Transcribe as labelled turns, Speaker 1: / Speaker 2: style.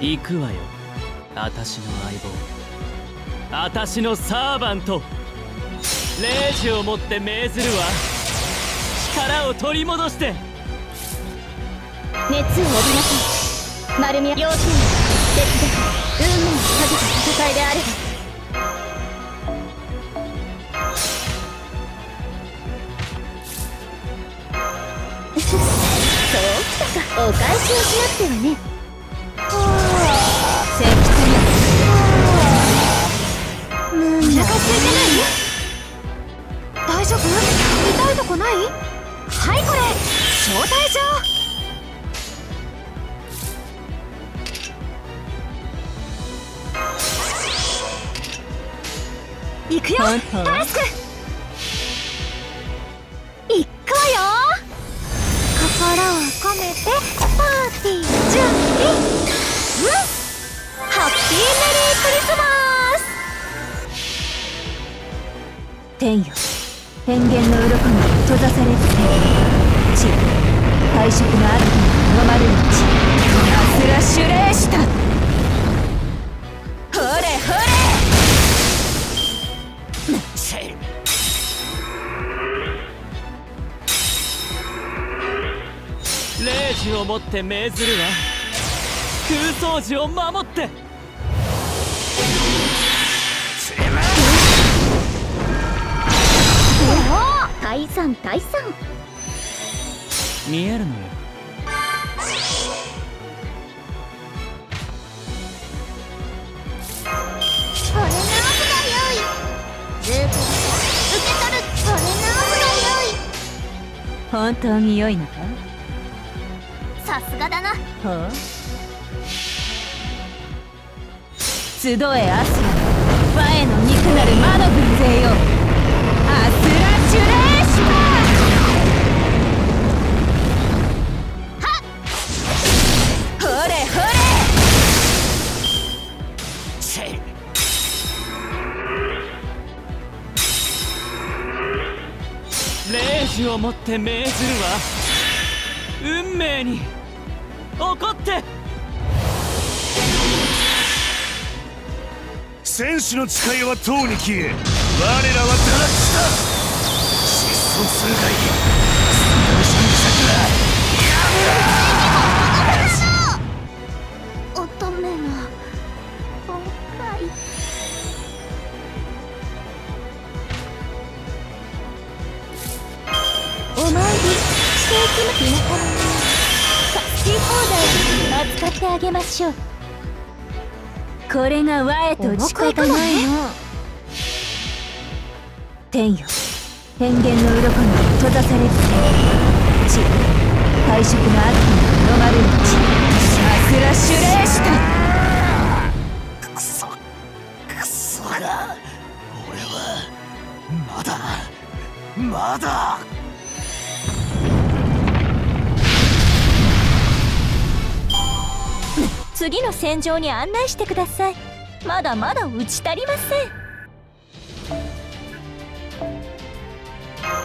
Speaker 1: 行くわよ、私の相棒、私のサーバント。霊樹をもって命ずるわ。力を取り戻して。
Speaker 2: 熱を帯びなさい。丸宮要請手伝い運命をかけた戦いであれば。そうきたか。お返しをしなくてはね。石炭お腹空いてない？大丈夫？痛いとこない？はいこれ招待状。行くよタスク。行くわよ。心を込めてパーティー準備。ハッピーメリークリスマス。天よ、変幻の鱗に閉ざされる天。地、退色の悪に飲まれる地。アスラシュレーシタ。ほれほれ。
Speaker 1: 霊樹をもって命ずるわ。空想寺を守って。
Speaker 2: 退散退散。
Speaker 1: 見えるのよ。
Speaker 2: これ直すがよい。受け取る。これ直すがよい。本当に良いのか。さすがだな。はあ、集えアスラ、我への肉なる魔の軍勢よ。アスラシュレーシタ。はっほれほ
Speaker 1: れ。霊樹をもって命ずるわ。運命に怒って。
Speaker 3: 戦士の誓いはとうに消え、我らは堕落した。失踪するがいい。
Speaker 2: 乙女の今回。お参りしていきます。皆様に好き放題扱ってあげましょう。これが我と仕方ないの。天よ、変幻の鱗に閉ざされる天。地、退色の悪に飲まれる地。アスラシュレーシタ。
Speaker 3: くそが、俺はまだ
Speaker 2: 次の戦場に案内してください。まだまだ打ち足りません。